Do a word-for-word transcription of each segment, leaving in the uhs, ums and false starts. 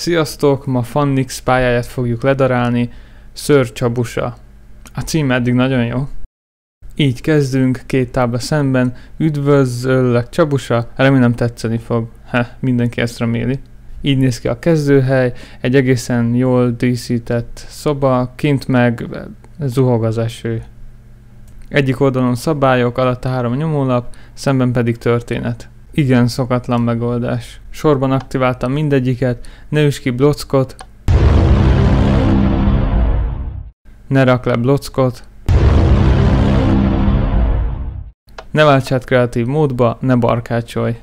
Sziasztok, ma Fannix pályáját fogjuk ledarálni, Sir Csabusa. A cím eddig nagyon jó. Így kezdünk, két tábla szemben, üdvözöllek Csabusa, remélem tetszeni fog. Heh, mindenki ezt reméli. Így néz ki a kezdőhely, egy egészen jól díszített szoba, kint meg zuhog az eső. Egyik oldalon szabályok, alatt a három nyomólap, szemben pedig történet. Igen szokatlan megoldás. Sorban aktiváltam mindegyiket, ne üss ki blockot, ne rak le blockot, ne válts át kreatív módba, ne barkácsolj.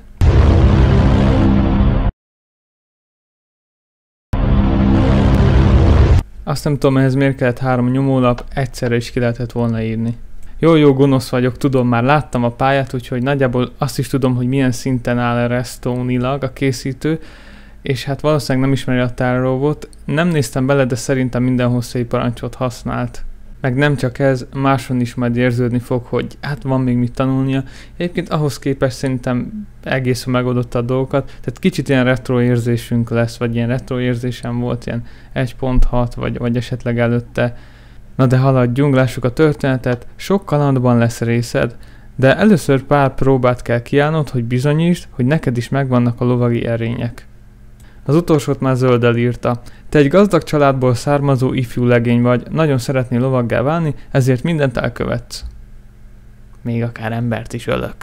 Azt nem tudom, ehhez miért kellett három nyomólap, egyszerre is ki lehetett volna írni. Jó-jó, gonosz vagyok, tudom, már láttam a pályát, úgyhogy nagyjából azt is tudom, hogy milyen szinten áll redstone-ilag a készítő, és hát valószínűleg nem ismeri a tárolót. Nem néztem bele, de szerintem minden hosszai parancsot használt. Meg nem csak ez, máson is majd érződni fog, hogy hát van még mit tanulnia. Egyébként ahhoz képest szerintem egészen megoldotta a dolgokat, tehát kicsit ilyen retro érzésünk lesz, vagy ilyen retro érzésem volt, ilyen egy pont hat, vagy, vagy esetleg előtte. Na de haladjunk, lássuk a történetet, sok kalandban lesz részed, de először pár próbát kell kiállnod, hogy bizonyítsd, hogy neked is megvannak a lovagi erények. Az utolsót már zölddel írta. Te egy gazdag családból származó ifjú legény vagy, nagyon szeretnél lovaggá válni, ezért mindent elkövetsz. Még akár embert is ölök.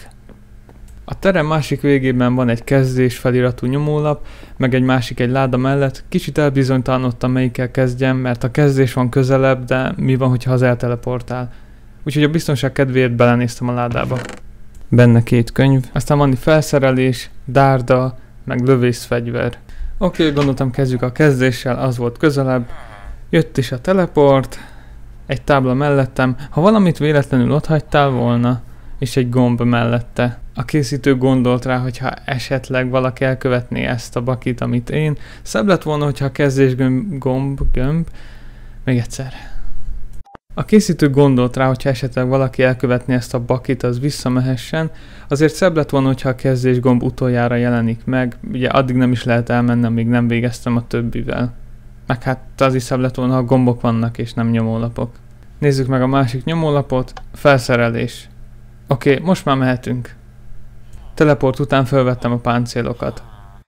A terem másik végében van egy kezdés feliratú nyomólap, meg egy másik egy láda mellett. Kicsit elbizonytalanodtam, melyikkel kezdjem, mert a kezdés van közelebb, de mi van, hogyha az elteleportál. Úgyhogy a biztonság kedvéért belenéztem a ládába. Benne két könyv, aztán van felszerelés, dárda, meg lövészfegyver. Oké, okay, gondoltam kezdjük a kezdéssel, az volt közelebb. Jött is a teleport, egy tábla mellettem, ha valamit véletlenül otthagytál volna, és egy gomb mellette. A készítő gondolt rá, hogyha esetleg valaki elkövetné ezt a bakit, amit én. Szebb lett volna, hogyha a kezdés gömb, gomb, gömb, még egyszer. A készítő gondolt rá, hogyha esetleg valaki elkövetné ezt a bakit, az visszamehessen. Azért szebb lett volna, hogyha a kezdés gomb utoljára jelenik meg. Ugye addig nem is lehet elmennem, még nem végeztem a többivel. Meg hát az is szebb lett volna, ha gombok vannak és nem nyomólapok. Nézzük meg a másik nyomólapot. Felszerelés. Oké, okay, most már mehetünk. Teleport után felvettem a páncélokat.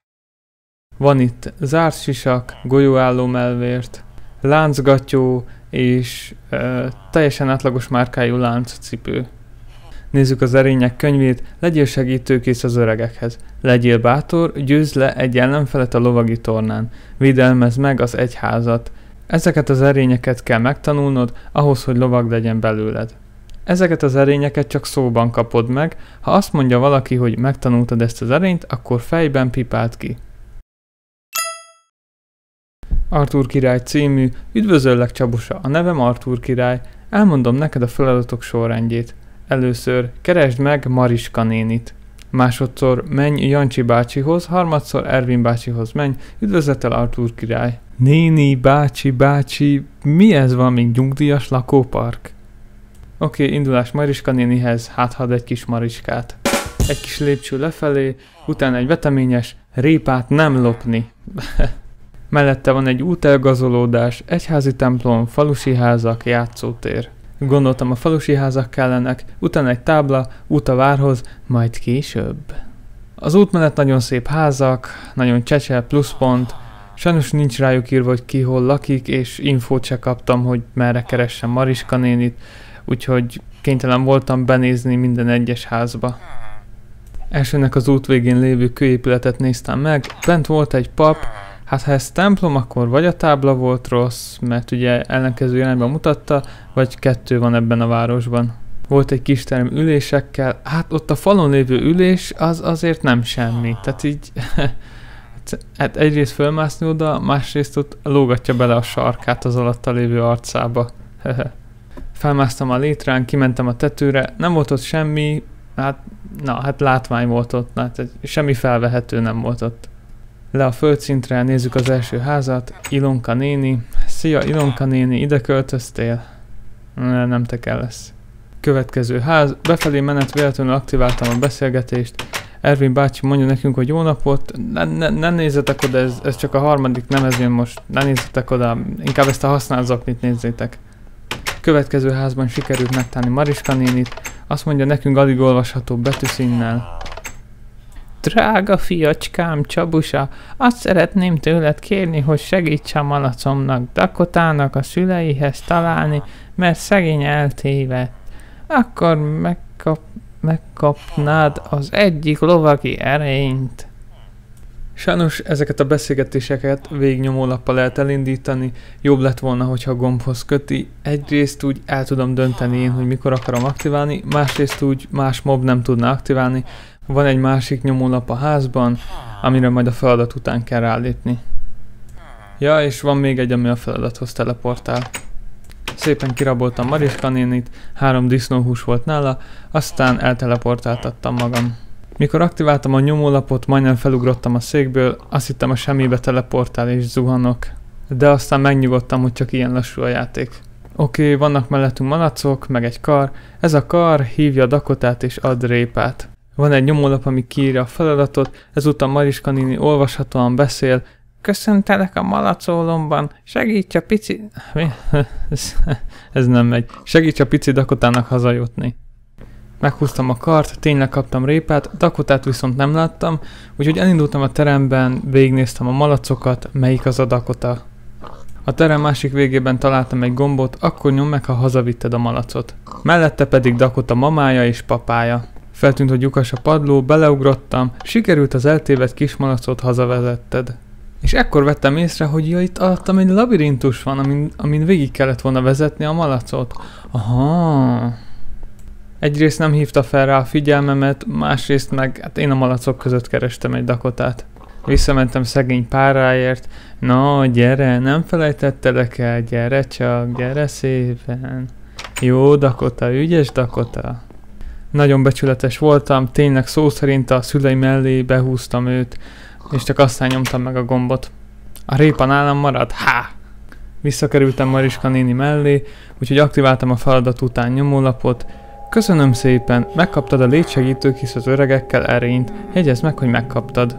Van itt zárt sisak, golyóálló melvért, láncgattyó és ö, teljesen átlagos márkájú lánccipő. Nézzük az erények könyvét, legyél segítőkész az öregekhez. Legyél bátor, győzd le egy ellenfelet a lovagi tornán. Védelmezd meg az egyházat. Ezeket az erényeket kell megtanulnod, ahhoz, hogy lovag legyen belőled. Ezeket az erényeket csak szóban kapod meg, ha azt mondja valaki, hogy megtanultad ezt az erényt, akkor fejben pipáld ki. Artúr király című, üdvözöllek Csabusa, a nevem Artúr király, elmondom neked a feladatok sorrendjét. Először keresd meg Mariska nénit. Másodszor menj Jancsi bácsihoz, harmadszor Ervin bácsihoz menj, üdvözlettel Artúr király. Néni, bácsi, bácsi, mi ez, valami nyugdíjas lakópark? Oké, okay, indulás Mariska nénihez, hát had egy kis Mariskát. Egy kis lépcső lefelé, utána egy veteményes, répát nem lopni. Mellette van egy útelgazolódás, egyházi templom, falusi házak, játszótér. Gondoltam, a falusi házak kellenek, utána egy tábla, út a várhoz, majd később. Az út mellett nagyon szép házak, nagyon csecse, pluszpont, sajnos nincs rájuk írva, hogy ki hol lakik, és infót se kaptam, hogy merre keressem Mariska nénit, úgyhogy kénytelen voltam benézni minden egyes házba. Elsőnek az út végén lévő kőépületet néztem meg, bent volt egy pap, hát ha ez templom, akkor vagy a tábla volt rossz, mert ugye ellenkező irányba mutatta, vagy kettő van ebben a városban. Volt egy kis terem ülésekkel, hát ott a falon lévő ülés az azért nem semmi, tehát így hát egyrészt fölmászni oda, másrészt ott lógatja bele a sarkát az alatta lévő arcába. Felmásztam a létrán, kimentem a tetőre, nem volt ott semmi, hát, na, hát látvány volt ott, hát semmi felvehető nem volt ott. Le a földszintre, nézzük az első házat, Ilonka néni. Szia Ilonka néni, ide költöztél? Ne, nem te kell lesz. Következő ház, befelé menet véletlenül aktiváltam a beszélgetést. Ervin bácsi mondja nekünk, hogy jó napot, ne, ne, ne nézzetek oda, ez, ez csak a harmadik, nem ez jön most, ne nézzetek oda, inkább ezt a használt zoknit nézzétek. Következő házban sikerült megtalálni Mariska nénit, azt mondja nekünk alig olvasható betűszínnel. Drága fiacskám, Csabusa, azt szeretném tőled kérni, hogy segíts a malacomnak, Dakotának a szüleihez találni, mert szegény eltévedt. Akkor megkap, megkapnád az egyik lovagi erényt. Sajnos ezeket a beszélgetéseket végignyomólappal lehet elindítani, jobb lett volna, hogyha a gombhoz köti. Egyrészt úgy el tudom dönteni én, hogy mikor akarom aktiválni, másrészt úgy más mob nem tudna aktiválni. Van egy másik nyomólap a házban, amire majd a feladat után kell rálépni. Ja, és van még egy, ami a feladathoz teleportál. Szépen kiraboltam Mariska nénit, három disznóhús volt nála, aztán elteleportáltattam magam. Mikor aktiváltam a nyomólapot, majdnem felugrottam a székből, azt hittem a semmibe teleportál és zuhanok. De aztán megnyugodtam, hogy csak ilyen lassú a játék. Oké, okay, vannak mellettünk malacok, meg egy kar. Ez a kar hívja Dakotát és ad répát. Van egy nyomólap, ami kiírja a feladatot, ezúttal Mariska néni olvashatóan beszél. Köszöntelek a malacólomban, segíts a pici... Ez nem megy. Segíts a pici Dakotának hazajutni. Meghúztam a kart, tényleg kaptam répát, Dakotát viszont nem láttam, úgyhogy elindultam a teremben, végignéztem a malacokat, melyik az a Dakota. A terem másik végében találtam egy gombot, akkor nyom meg, ha hazavitted a malacot. Mellette pedig Dakota mamája és papája. Feltűnt, hogy lyukas a padló, beleugrottam, sikerült az eltévedt kismalacot hazavezetted. És ekkor vettem észre, hogy ja, itt alattam egy labirintus van, amin, amin végig kellett volna vezetni a malacot. Aha. Egyrészt nem hívta fel rá a figyelmemet, másrészt meg hát én a malacok között kerestem egy Dakotát. Visszamentem szegény páráért. No, gyere, nem felejtettelek el, gyere csak, gyere szépen. Jó Dakota, ügyes Dakota. Nagyon becsületes voltam, tényleg szó szerint a szülei mellé behúztam őt, és csak aztán nyomtam meg a gombot. A répa nálam marad? Há! Visszakerültem Mariska néni mellé, úgyhogy aktiváltam a feladat után nyomólapot. Köszönöm szépen, megkaptad a létsegítő kis az öregekkel erényt, jegyezd meg, hogy megkaptad.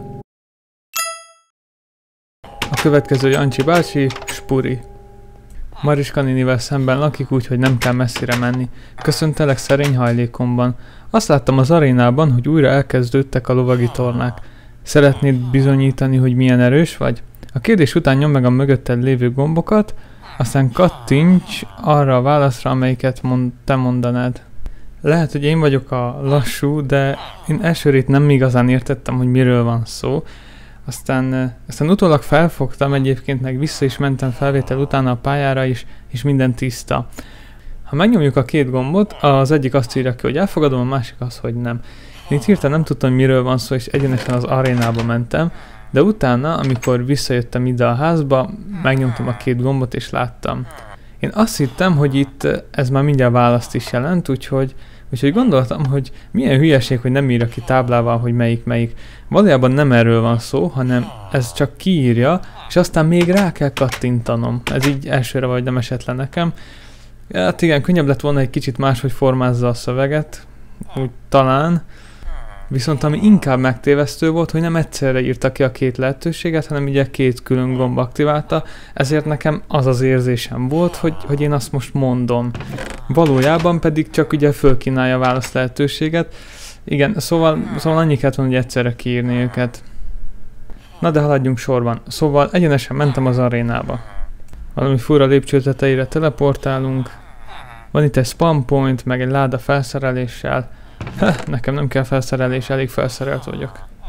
A következő Jancsi bácsi, Spuri. Mariska nénivel szemben lakik, úgyhogy nem kell messzire menni. Köszöntelek szerény hajlékomban. Azt láttam az arénában, hogy újra elkezdődtek a lovagi tornák. Szeretnéd bizonyítani, hogy milyen erős vagy? A kérdés után nyom meg a mögötted lévő gombokat, aztán kattints arra a válaszra, amelyiket mond, te mondanád. Lehet, hogy én vagyok a lassú, de én elsőrét nem igazán értettem, hogy miről van szó. Aztán, aztán utólag felfogtam, egyébként meg vissza is mentem felvétel utána a pályára is, és minden tiszta. Ha megnyomjuk a két gombot, az egyik azt írja ki, hogy elfogadom, a másik az, hogy nem. Én itt hirtelen nem tudtam, miről van szó, és egyenesen az arénába mentem, de utána, amikor visszajöttem ide a házba, megnyomtam a két gombot, és láttam. Én azt hittem, hogy itt ez már mindjárt választ is jelent, úgyhogy Úgyhogy gondoltam, hogy milyen hülyeség, hogy nem írja ki táblával, hogy melyik melyik. Valójában nem erről van szó, hanem ez csak kiírja, és aztán még rá kell kattintanom. Ez így elsőre vagy nem esett le nekem. Hát igen, könnyebb lett volna egy kicsit máshogy formázza a szöveget, úgy talán. Viszont ami inkább megtévesztő volt, hogy nem egyszerre írta ki a két lehetőséget, hanem ugye két külön gomb aktiválta, ezért nekem az az érzésem volt, hogy, hogy én azt most mondom. Valójában pedig csak ugye fölkínálja a válasz lehetőséget. Igen, szóval, szóval annyi kellett volna, hogy egyszerre kiírni őket. Na de haladjunk sorban. Szóval egyenesen mentem az arénába. Valami fura lépcső tetejére teleportálunk. Van itt egy spam point, meg egy láda felszereléssel. Heh, nekem nem kell felszerelés, elég felszerelt vagyok.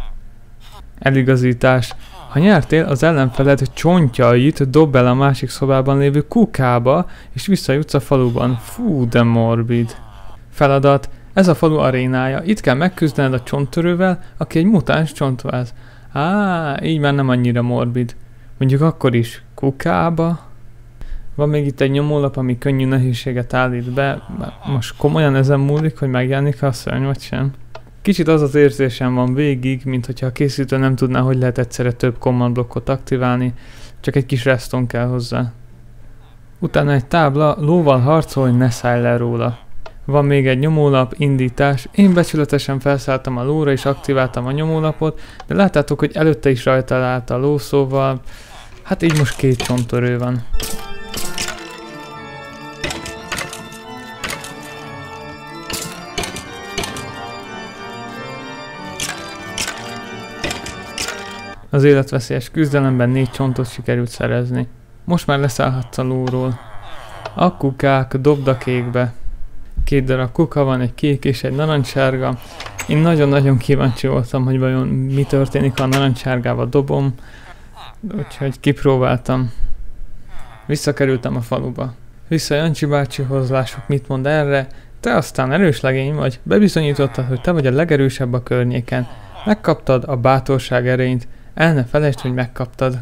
Eligazítás. Ha nyertél, az ellenfeled csontjait dob el a másik szobában lévő kukába, és visszajutsz a faluban. Fú, de morbid. Feladat. Ez a falu arénája. Itt kell megküzdened a csonttörővel, aki egy mutáns csontváz. Á, így már nem annyira morbid. Mondjuk akkor is kukába. Van még itt egy nyomólap, ami könnyű nehézséget állít be. Most komolyan ezen múlik, hogy megjelenik a szörny vagy sem. Kicsit az az érzésem van végig, mint hogyha a készítő nem tudná, hogy lehet egyszerre több command blokkot aktiválni, csak egy kis redstone kell hozzá. Utána egy tábla, lóval harcolj, ne szállj le róla. Van még egy nyomólap, indítás. Én becsületesen felszálltam a lóra és aktiváltam a nyomólapot, de láttátok, hogy előtte is rajta állt a ló, szóval hát így most két csonttörő van. Az életveszélyes küzdelemben négy csontot sikerült szerezni. Most már leszállhatsz a lóról. A kukák, dobd a kékbe. Két darab kuka van, egy kék és egy narancssárga. Én nagyon-nagyon kíváncsi voltam, hogy vajon mi történik, ha a narancssárgával dobom. Úgyhogy kipróbáltam. Visszakerültem a faluba. Vissza Jancsi bácsihoz, lássuk mit mond erre. Te aztán erős legény vagy, bebizonyítottad, hogy te vagy a legerősebb a környéken. Megkaptad a bátorság erényt, el ne felejtsd, hogy megkaptad.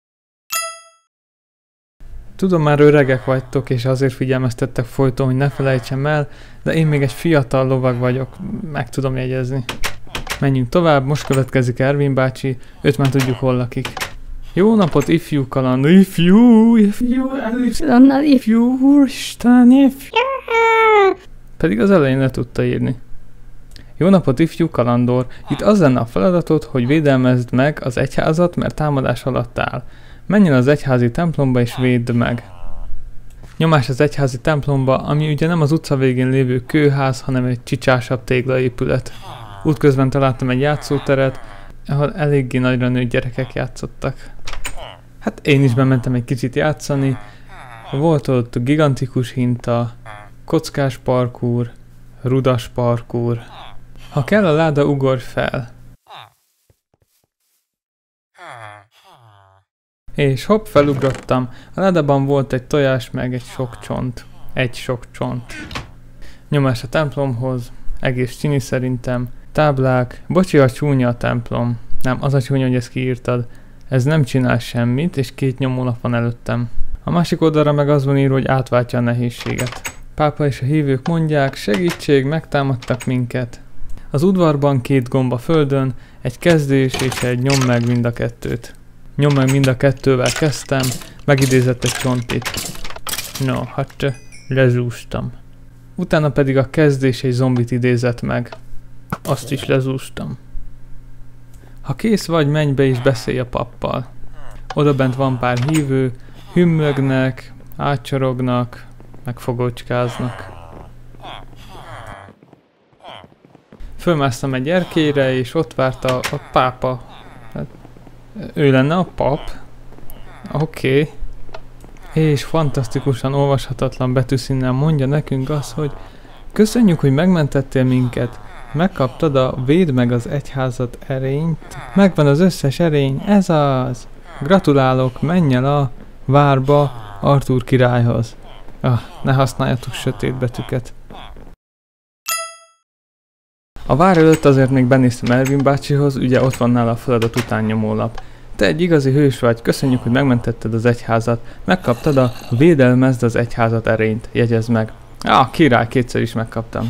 Tudom, már öregek vagytok, és azért figyelmeztettek folyton, hogy ne felejtsem el, de én még egy fiatal lovag vagyok, meg tudom jegyezni. Menjünk tovább, most következik Ervin bácsi, őt már tudjuk hol lakik. Jó napot, ifjú kaland, ifjú, ifjú, ifjú, ifjú, úristen, ifjú. Pedig az elején le tudta írni. Jó napot, ifjú kalandor, itt az lenne a feladatod, hogy védelmezd meg az egyházat, mert támadás alatt áll. Menj el az egyházi templomba és védd meg. Nyomás az egyházi templomba, ami ugye nem az utca végén lévő kőház, hanem egy csicsásabb téglaépület. Útközben találtam egy játszóteret, ahol eléggé nagyra nőtt gyerekek játszottak. Hát én is bementem egy kicsit játszani. Volt ott gigantikus hinta, kockás parkúr, rudas parkúr. Ha kell a láda, ugorj fel. És hopp, felugrottam. A ládában volt egy tojás, meg egy sok csont. Egy sok csont. Nyomás a templomhoz. Egész csini szerintem. Táblák. Bocsi, a csúnya a templom. Nem, az a csúnya, hogy ezt kiírtad. Ez nem csinál semmit, és két nyomólap van előttem. A másik oldalra meg az van írva, hogy átváltja a nehézséget. Pápa és a hívők mondják, segítség, megtámadtak minket. Az udvarban két gomb a földön, egy kezdés és egy nyom meg mind a kettőt. Nyom meg mind a kettővel kezdtem, megidézett egy csontit. No, hát lezúztam. Utána pedig a kezdés egy zombit idézett meg. Azt is lezúztam. Ha kész vagy, menj be és beszélj a pappal. Odabent van pár hívő, hümmögnek, átcsorognak, meg fogocskáznak. Fölmásztam egy erkélyre, és ott várta a pápa. Hát, ő lenne a pap. Oké. Okay. És fantasztikusan olvashatatlan betűszínnel mondja nekünk azt, hogy köszönjük, hogy megmentettél minket. Megkaptad a védd meg az egyházat erényt. Megvan az összes erény, ez az. Gratulálok, menj el a várba Artúr királyhoz. Ah, ne használjatok sötét betűket. A vár előtt azért még benéztem Ervin bácsihoz, ugye ott van nála a feladat után nyomólap. Te egy igazi hős vagy, köszönjük, hogy megmentetted az egyházat. Megkaptad a védelmezd az egyházat erényt, jegyezd meg. Ah, király, kétszer is megkaptam.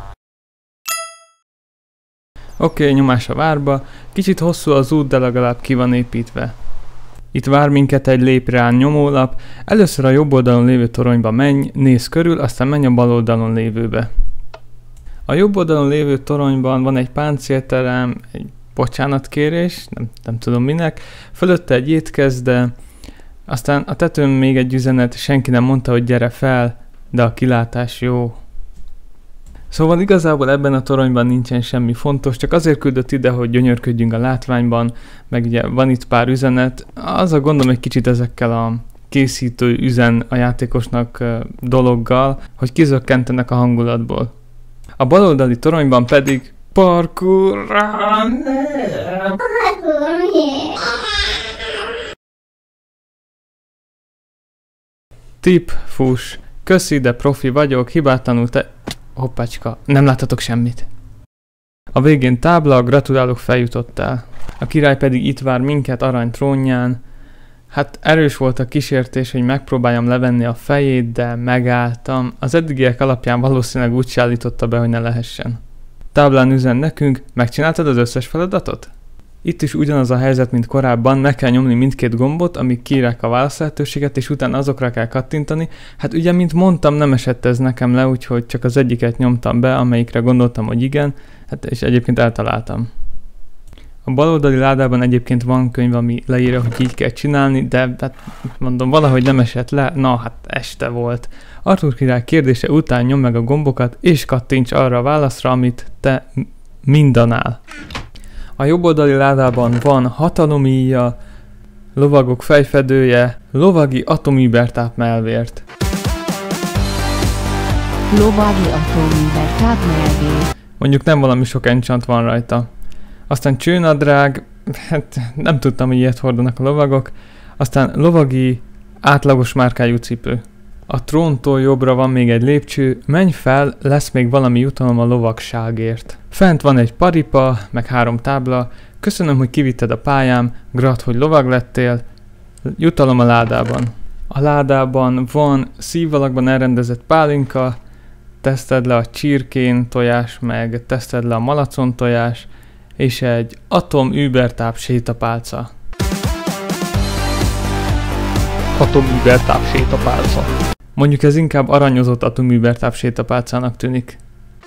Oké, okay, nyomás a várba. Kicsit hosszú az út, de legalább ki van építve. Itt vár minket egy léprán nyomólap. Először a jobb oldalon lévő toronyba menj, nézz körül, aztán menj a bal oldalon lévőbe. A jobb oldalon lévő toronyban van egy páncélterem, egy bocsánatkérés, nem, nem tudom minek, fölötte egy étkezde, aztán a tetőn még egy üzenet, senki nem mondta, hogy gyere fel, de a kilátás jó. Szóval igazából ebben a toronyban nincsen semmi fontos, csak azért küldött ide, hogy gyönyörködjünk a látványban, meg ugye van itt pár üzenet, az a gondom egy kicsit ezekkel a készítő üzen a játékosnak dologgal, hogy kizökkentenek a hangulatból. A baloldali toronyban pedig parkour. Tip, fuss. Köszi, de profi vagyok, hibátlanul te... Hoppácska, nem láttatok semmit. A végén tábla, gratulálok, feljutottál. A király pedig itt vár minket arany trónján. Hát erős volt a kísértés, hogy megpróbáljam levenni a fejét, de megálltam. Az eddigiek alapján valószínűleg úgy állította be, hogy ne lehessen. Táblán üzen nekünk, megcsináltad az összes feladatot? Itt is ugyanaz a helyzet, mint korábban, meg kell nyomni mindkét gombot, amíg kiírják a válasz lehetőséget, és utána azokra kell kattintani. Hát ugye, mint mondtam, nem esett ez nekem le, úgyhogy csak az egyiket nyomtam be, amelyikre gondoltam, hogy igen, hát és egyébként eltaláltam. A baloldali ládában egyébként van könyv, ami leírja, hogy így kell csinálni, de hát mondom, valahogy nem esett le, na hát este volt. Arthur király kérdése után nyom meg a gombokat, és kattints arra a válaszra, amit te mindanál. A jobboldali ládában van hatalomíja, lovagok fejfedője, lovagi atomübertáp melvért. Lovagi atomübertáp melvért. Mondjuk nem valami sok enchant van rajta. Aztán csőnadrág, hát nem tudtam, hogy ilyet hordanak a lovagok. Aztán lovagi átlagos márkájú cipő. A tróntól jobbra van még egy lépcső, menj fel, lesz még valami jutalom a lovagságért. Fent van egy paripa, meg három tábla, köszönöm, hogy kivitted a pályám, grat, hogy lovag lettél, jutalom a ládában. A ládában van szívalakban elrendezett pálinka, teszted le a csirkén tojás, meg teszted le a malacon tojás, és egy atom-übertáp sétapálca. Atomübertáp sétapálca. Mondjuk ez inkább aranyozott atomübertáp sétapálcának tűnik.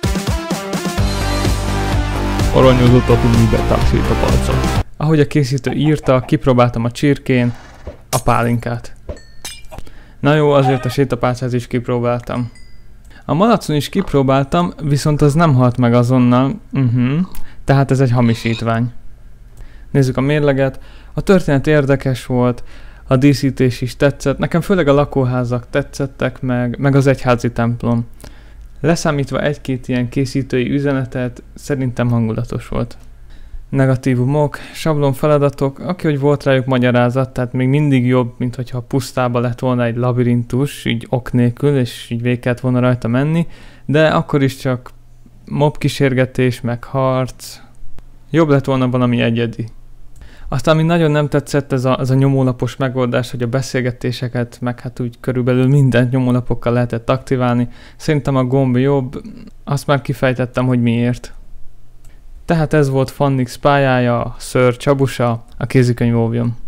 Aranyozott atomübertáp sétapálca. Ahogy a készítő írta, kipróbáltam a csirkén a pálinkát. Na jó, azért a sétapálcát is kipróbáltam. A malacon is kipróbáltam, viszont az nem halt meg azonnal, uh-huh. Tehát ez egy hamisítvány. Nézzük a mérleget. A történet érdekes volt, a díszítés is tetszett, nekem főleg a lakóházak tetszettek, meg, meg az egyházi templom. Leszámítva egy-két ilyen készítői üzenetet, szerintem hangulatos volt. Negatívumok, sablon feladatok, aki hogy volt rájuk magyarázat, tehát még mindig jobb, mint hogyha pusztába lett volna egy labirintus, így ok nélkül, és így végig kellett volna rajta menni, de akkor is csak mob kísérgetés, meg harc. Jobb lett volna valami egyedi. Aztán ami nagyon nem tetszett, ez a, ez a nyomólapos megoldás, hogy a beszélgetéseket, meg hát úgy körülbelül mindent nyomólapokkal lehetett aktiválni. Szerintem a gomb jobb, azt már kifejtettem, hogy miért. Tehát ez volt Fannix pályája, Sir Csabusa, a kézikönyv óvjon.